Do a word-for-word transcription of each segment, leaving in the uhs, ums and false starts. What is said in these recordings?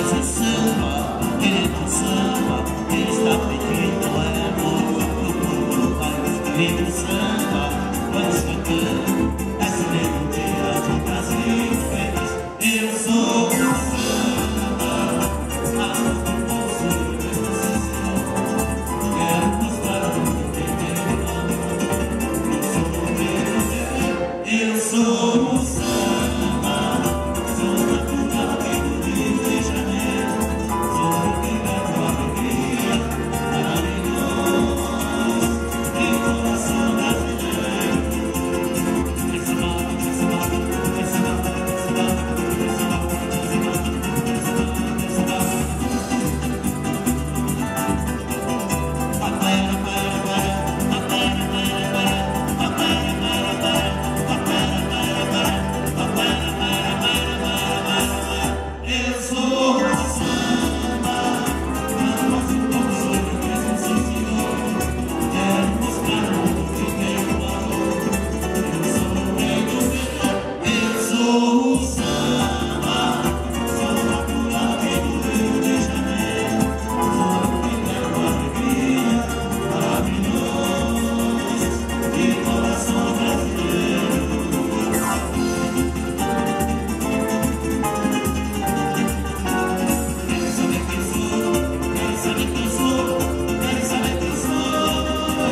o samba, querendo o samba, quem está pedindo é amor do país. Querendo o samba, vamos cantando, esse lindo dia de Brasil feliz. Eu sou o samba, a luz do poço e do céu. Quero mostrar ao mundo inteiro, eu sou o meu, eu sou o samba.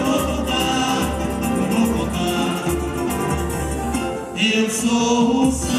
Eu sou o